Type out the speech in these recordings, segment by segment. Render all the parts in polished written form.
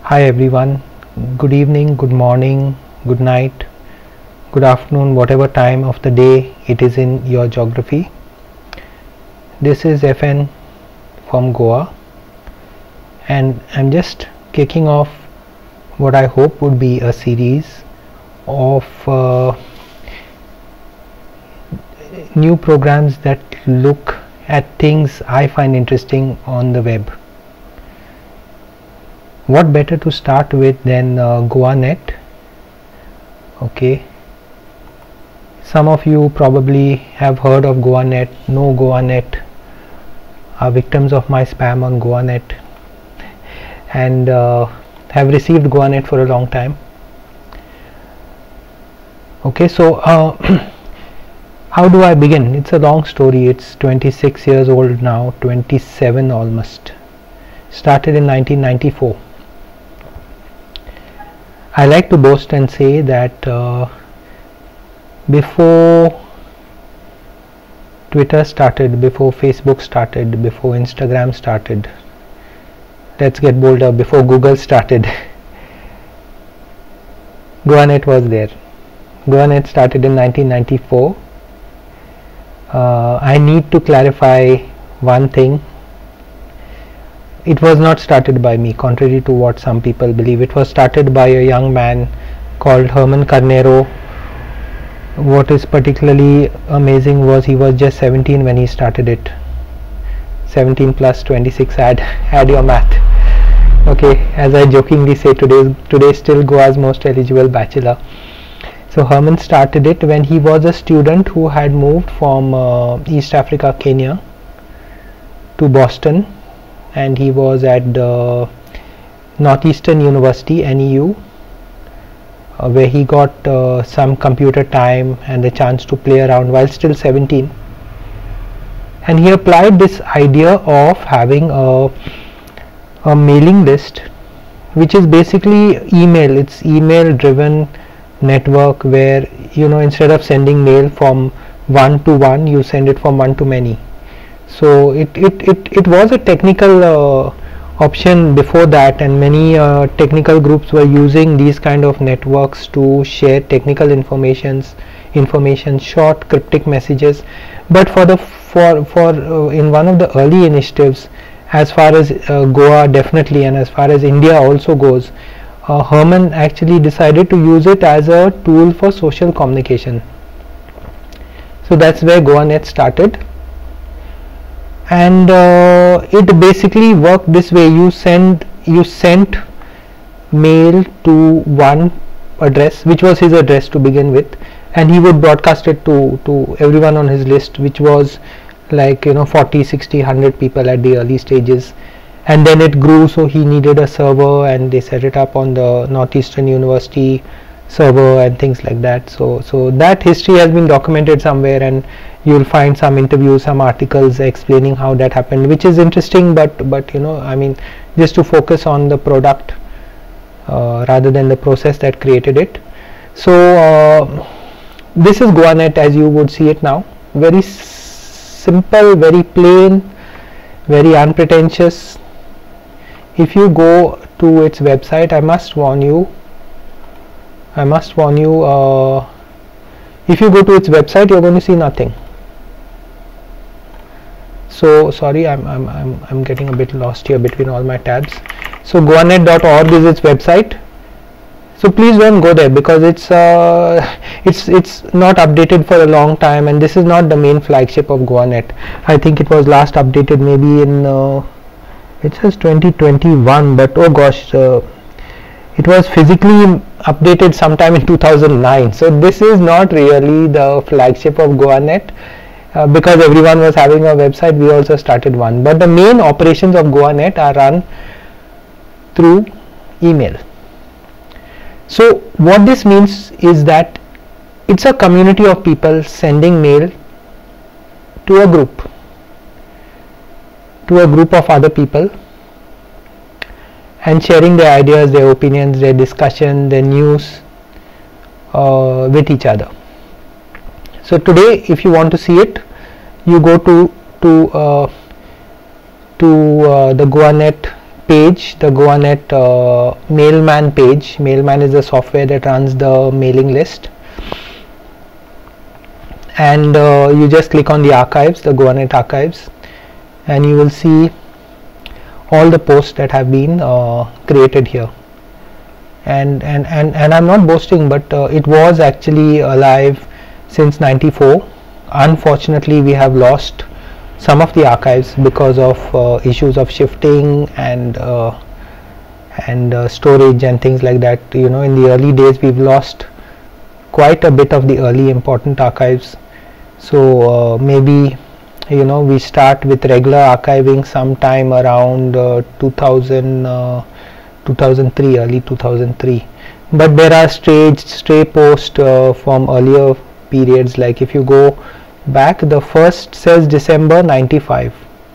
Hi everyone, good evening, good morning, good night, good afternoon, whatever time of the day it is in your geography. This is FN from Goa and I'm just kicking off what I hope would be a series of new programs that look at things I find interesting on the web. What better to start with than GoaNet? Okay, some of you probably have heard of GoaNet, know GoaNet, are victims of my spam on GoaNet and have received GoaNet for a long time. Okay, so how do I begin? It's a long story. It's 26 years old now, 27 almost. Started in 1994. I like to boast and say that before Twitter started, before Facebook started, before Instagram started, let's get bolder, before Google started, GoaNet was there. GoaNet started in 1994. I need to clarify one thing. It was not started by me, contrary to what some people believe. It was started by a young man called Herman Carnero. What is particularly amazing was he was just 17 when he started it. 17 plus 26, add your math. Okay, as I jokingly say, today still Goa's most eligible bachelor. So Herman started it when he was a student who had moved from East Africa, Kenya to Boston. And he was at the Northeastern University, NEU, where he got some computer time and the chance to play around while still 17. And he applied this idea of having a mailing list, which is basically email. It's email driven network where, you know, instead of sending mail from one to one, you send it from one to many. So it was a technical option before that, and many technical groups were using these kind of networks to share technical information, short cryptic messages. But for in one of the early initiatives, as far as Goa definitely, and as far as India also goes, Herman actually decided to use it as a tool for social communication. So that's where GoaNet started. And it basically worked this way. You sent mail to one address, which was his address to begin with, and he would broadcast it to everyone on his list, which was like, you know, 40, 60, 100 people at the early stages. And then it grew, so he needed a server and they set it up on the Northeastern University server and things like that. So that history has been documented somewhere, and you'll find some interviews, some articles explaining how that happened, which is interesting, but you know, I mean, just to focus on the product rather than the process that created it. So this is GoaNet as you would see it now. Very simple, very plain, very unpretentious. If you go to its website, I must warn you, if you go to its website, you're going to see nothing. So sorry, I'm getting a bit lost here between all my tabs. So goanet.org is its website. So please don't go there, because it's not updated for a long time, and this is not the main flagship of GoaNet. I think it was last updated maybe in it says 2021, but oh gosh, it was physically updated sometime in 2009. So this is not really the flagship of GoaNet. Because everyone was having a website, we also started one. But the main operations of GoaNet are run through email. So what this means is that it's a community of people sending mail to a group of other people, and sharing their ideas, their opinions, their discussion, their news with each other. So today, if you want to see it, you go to the GoaNet page, the GoaNet Mailman page. Mailman is the software that runs the mailing list, and you just click on the archives, the GoaNet archives, and you will see all the posts that have been created here. And I'm not boasting, but it was actually alive since '94. Unfortunately, we have lost some of the archives because of issues of shifting and storage and things like that. You know, in the early days we've lost quite a bit of the early important archives. So maybe, you know, we start with regular archiving sometime around 2003, early 2003. But there are stray posts from earlier periods. Like if you go back, the first says December 95.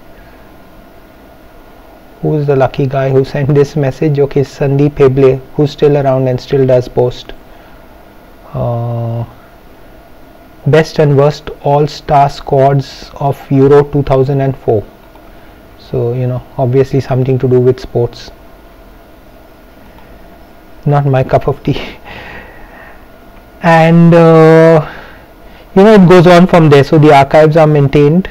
Who is the lucky guy who sent this message? Okay, Sandeep Heble, who's still around and still does post. Best and worst all-star squads of Euro 2004. So, you know, obviously something to do with sports. Not my cup of tea. And you know, it goes on from there. So the archives are maintained.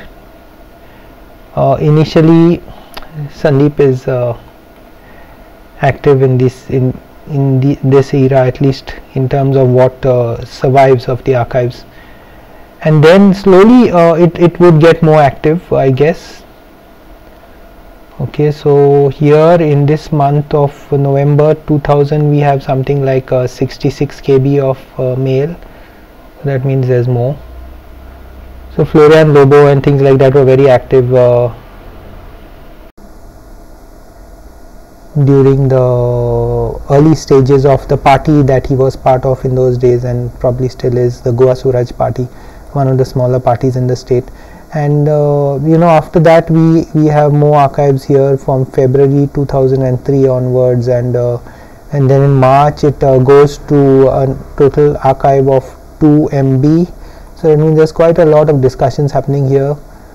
Initially, Sandeep is active in this this era, at least in terms of what survives of the archives, and then slowly it would get more active, I guess. Okay, so here in this month of November 2000, we have something like 66 KB of mail. That means there's more. So Florian Lobo and things like that were very active during the early stages of the party that he was part of in those days, and probably still is, the Goa Suraj party, one of the smaller parties in the state. And you know, after that we have more archives here from February 2003 onwards, and then in March it goes to a total archive of 2 MB. So it means there's quite a lot of discussions happening here.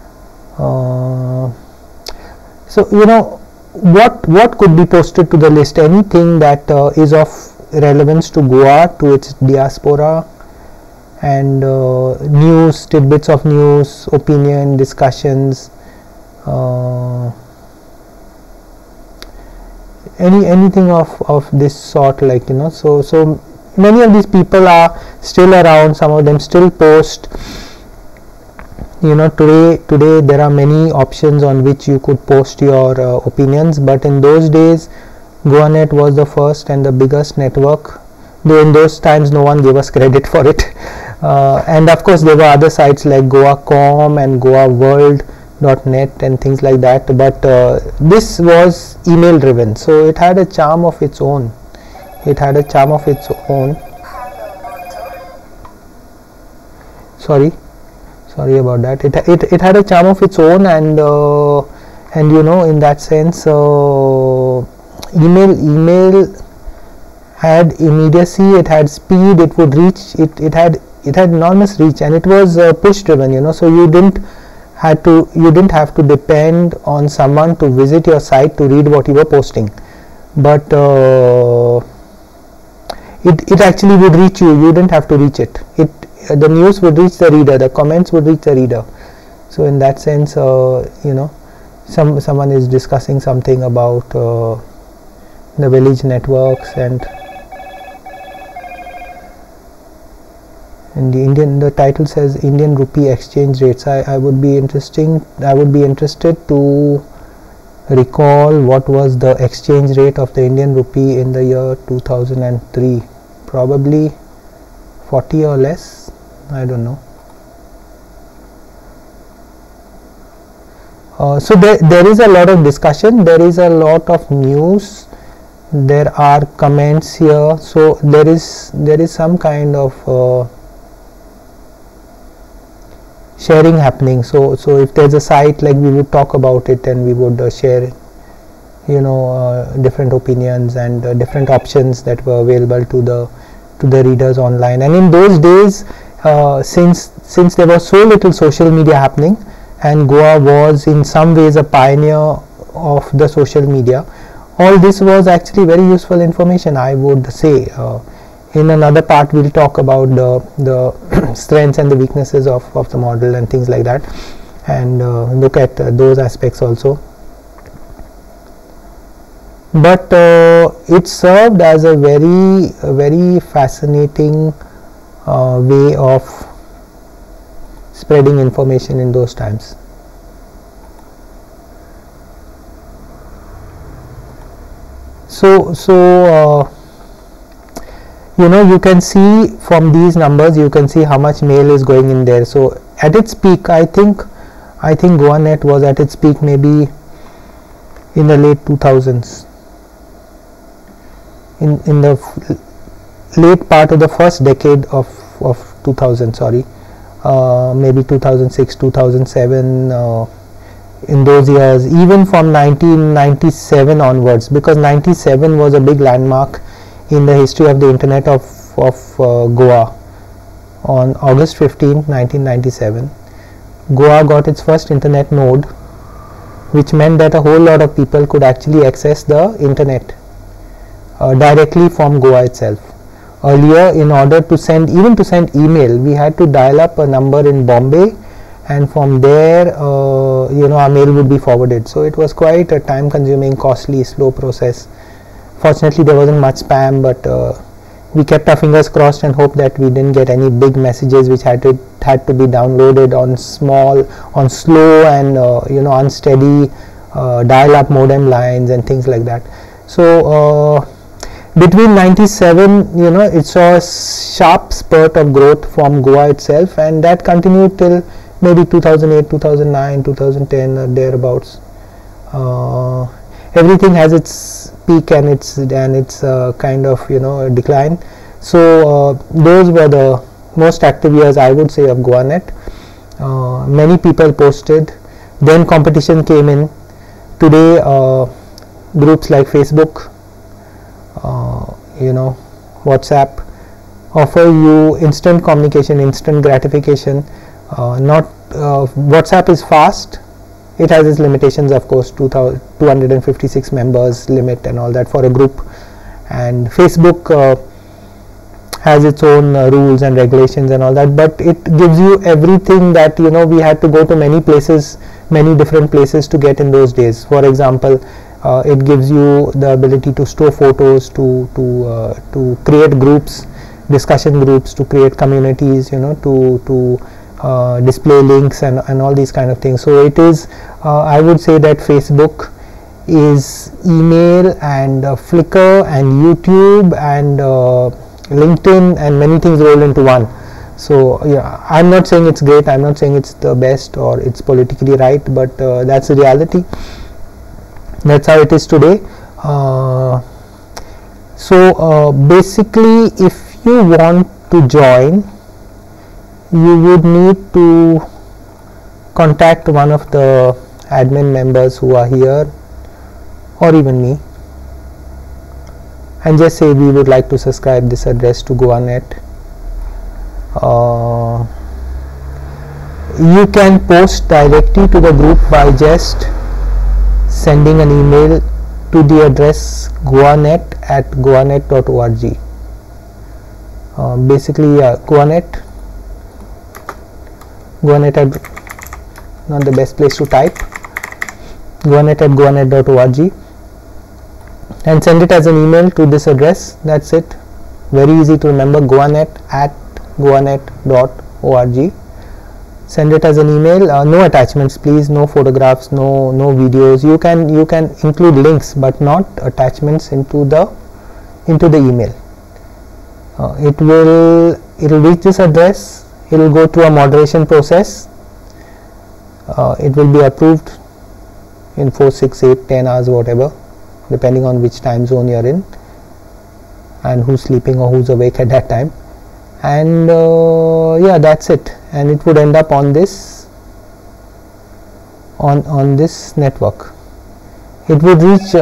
So you know, what could be posted to the list? Anything that is of relevance to Goa, to its diaspora, and news, tidbits of news, opinion, discussions, anything of this sort, like, you know. So many of these people are still around. Some of them still post. You know, today there are many options on which you could post your opinions, but in those days GoaNet was the first and the biggest network, though in those times no one gave us credit for it. And of course there were other sites like Goa.com and GoaWorld.net and things like that, but this was email driven, so it had a charm of its own. Sorry about that. It had a charm of its own, and you know, in that sense, email had immediacy, it had speed, it would reach, it had enormous reach, and it was push driven, you know. So you didn't have to depend on someone to visit your site to read what you were posting, but it actually would reach you. You didn't have to reach it. The news would reach the reader, the comments would reach the reader. So in that sense, you know, someone is discussing something about the village networks, and the title says Indian rupee exchange rates. I would be interested to recall what was the exchange rate of the Indian rupee in the year 2003. Probably 40 or less, I don't know. So there is a lot of discussion, there is a lot of news, there are comments here, so there is some kind of sharing happening. So if there's a site, like, we would talk about it and we would share, you know, different opinions and different options that were available to the readers online. And in those days, since there was so little social media happening, and Goa was in some ways a pioneer of the social media, all this was actually very useful information, I would say. In another part we'll talk about the strengths and the weaknesses of the model and things like that, and look at those aspects also. But it served as a very fascinating way of spreading information in those times. So you know, you can see from these numbers, you can see how much mail is going in there. So at its peak, I think GoaNet was at its peak maybe in the late 2000s, in the late part of the first decade of 2000, sorry, maybe 2006, 2007, in those years, even from 1997 onwards, because 97 was a big landmark in the history of the internet of Goa. On August 15, 1997, Goa got its first internet node, which meant that a whole lot of people could actually access the internet directly from Goa itself. Earlier, in order to send email, we had to dial up a number in Bombay, and from there you know, our mail would be forwarded. So it was quite a time consuming, costly, slow process. Fortunately there wasn't much spam, but we kept our fingers crossed and hoped that we didn't get any big messages which had to be downloaded on slow and you know, unsteady dial up modem lines and things like that. So between 97, you know, it saw a sharp spurt of growth from Goa itself, and that continued till maybe 2008, 2009, 2010, or thereabouts. Everything has its peak and its kind of, you know, decline. So those were the most active years, I would say, of GoaNet. Many people posted. Then competition came in. Today groups like Facebook, you know, WhatsApp offer you instant communication, instant gratification. WhatsApp is fast. It has its limitations, of course, 256 members limit and all that for a group, and Facebook has its own rules and regulations and all that, but it gives you everything that, you know, we had to go to many places, many different places to get in those days. For example, it gives you the ability to store photos, to create groups, discussion groups, to create communities, you know, to display links and all these kind of things. So it is, I would say that Facebook is email and Flickr and YouTube and LinkedIn and many things rolled into one. So yeah, I'm not saying it's great, I'm not saying it's the best or it's politically right, but that's the reality. That's how it is today. So basically, if you want to join, you would need to contact one of the admin members who are here, or even me, and just say we would like to subscribe this address to GoaNet. You can post directly to the group by just sending an email to the address goanet@goanet.org. Basically, GoaNet not the best place to type, goanet@goanet.org, and send it as an email to this address. That's it, very easy to remember, goanet@goanet.org. Send it as an email. No attachments, please, no photographs, no videos. You can include links, but not attachments into the email. It will reach this address. It will go through a moderation process. It will be approved in 4, 6, 8, 10 hours, whatever, depending on which time zone you're in and who's sleeping or who's awake at that time. And yeah, that's it. And it would end up on this network. It would reach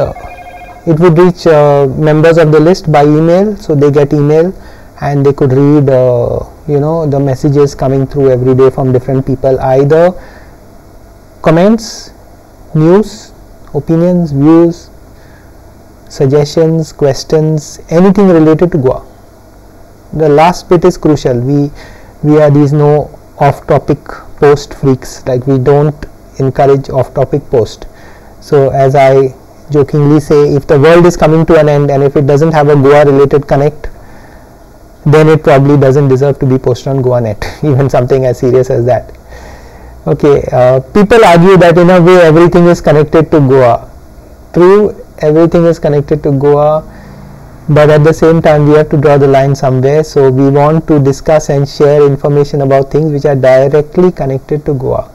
members of the list by email, so they get email and they could read you know, the messages coming through every day from different people, either comments, news, opinions, views, suggestions, questions, anything related to Goa. The last bit is crucial. We are these no off-topic post freaks. Like, we don't encourage off-topic post. So as I jokingly say, if the world is coming to an end and if it doesn't have a Goa related connect, then it probably doesn't deserve to be posted on GoaNet, even something as serious as that. Okay, people argue that in a way everything is connected to Goa. True, everything is connected to Goa, but at the same time we have to draw the line somewhere. So we want to discuss and share information about things which are directly connected to Goa.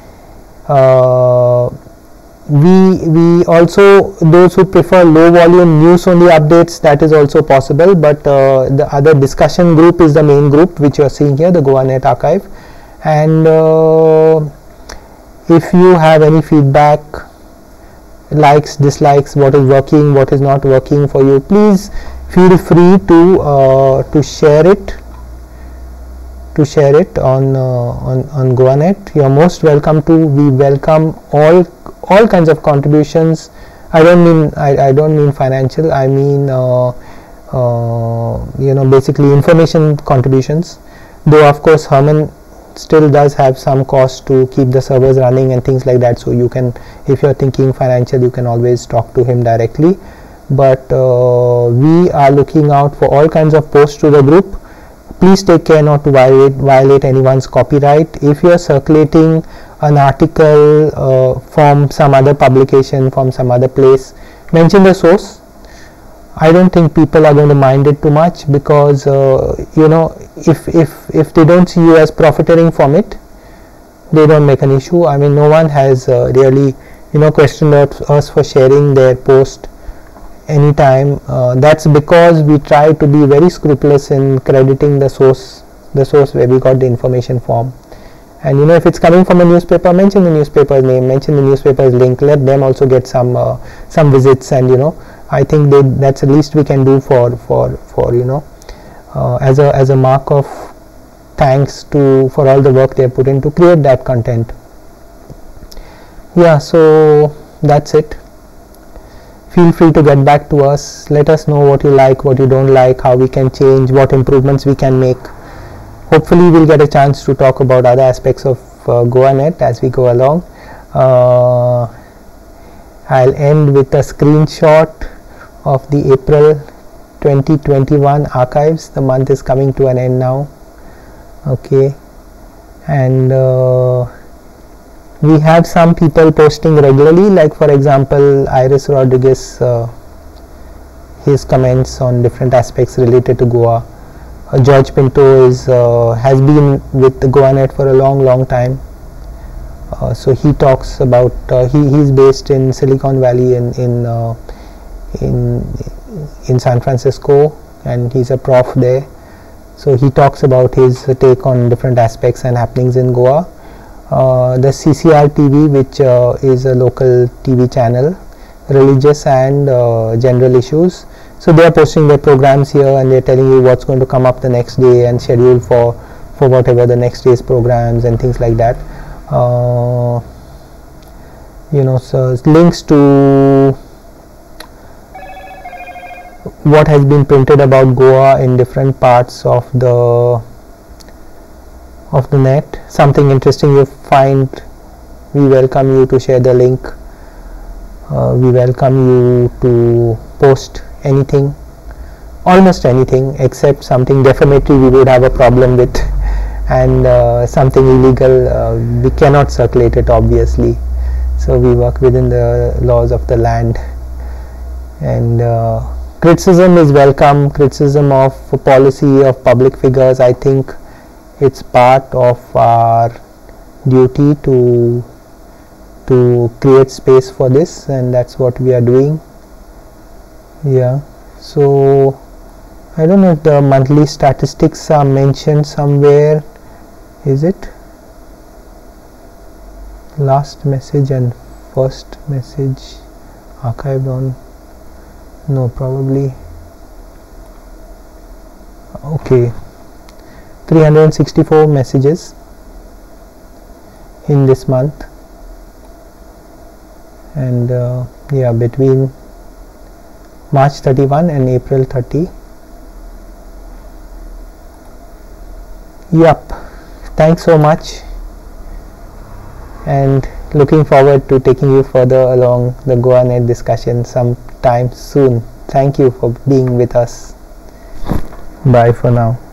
We also, those who prefer low volume news only updates, that is also possible, but the other discussion group is the main group which you are seeing here, the GoaNet archive. And if you have any feedback, likes, dislikes, what is working, what is not working for you, please feel free to share it on GoaNet. You are most welcome to. We welcome all kinds of contributions. I don't mean financial. I mean basically information contributions. Though of course Herman still does have some cost to keep the servers running and things like that. So you can, if you're thinking financial, you can always talk to him directly. But we are looking out for all kinds of posts to the group. Please take care not to violate anyone's copyright. If you are circulating an article from some other publication, from some other place, mention the source. I don't think people are going to mind it too much, because if they don't see you as profiteering from it, they don't make an issue. I mean, no one has really questioned us for sharing their post anytime. That's because we try to be very scrupulous in crediting the source where we got the information from. And if it's coming from a newspaper, mention the newspaper's name, mention the newspaper's link, let them also get some visits. And I think that's the least we can do for as a mark of thanks for all the work they have put in to create that content. Yeah, so that's it. Feel free to get back to us. Let us know what you like, what you don't like, how we can change, what improvements we can make. Hopefully we'll get a chance to talk about other aspects of GoaNet as we go along. I'll end with a screenshot of the April 2021 archives. The month is coming to an end now. Okay, and we have some people posting regularly, like for example Iris Rodriguez, his comments on different aspects related to Goa. George Pinto has been with the GoaNet for a long time. So he talks about he's based in Silicon Valley in San Francisco, and he's a prof there. So he talks about his take on different aspects and happenings in Goa. The CCR TV, which is a local TV channel, religious and general issues. So they are posting their programs here, and they're telling you what's going to come up the next day and schedule for whatever the next day's programs and things like that. So links to what has been printed about Goa in different parts of the net. Something interesting you find, we welcome you to share the link. We welcome you to post anything, almost anything, except something defamatory we would have a problem with, and something illegal we cannot circulate it, obviously. So we work within the laws of the land. And criticism is welcome, criticism of policy of public figures. I think it's part of our duty to create space for this, and that's what we are doing. Yeah, so I don't know if the monthly statistics are mentioned somewhere. Is it last message and first message archived on? No, probably. Okay, 364 messages in this month, and yeah, between March 31 and April 30. Yup. Thanks so much, and looking forward to taking you further along the GoaNet discussion sometime soon. Thank you for being with us. Bye for now.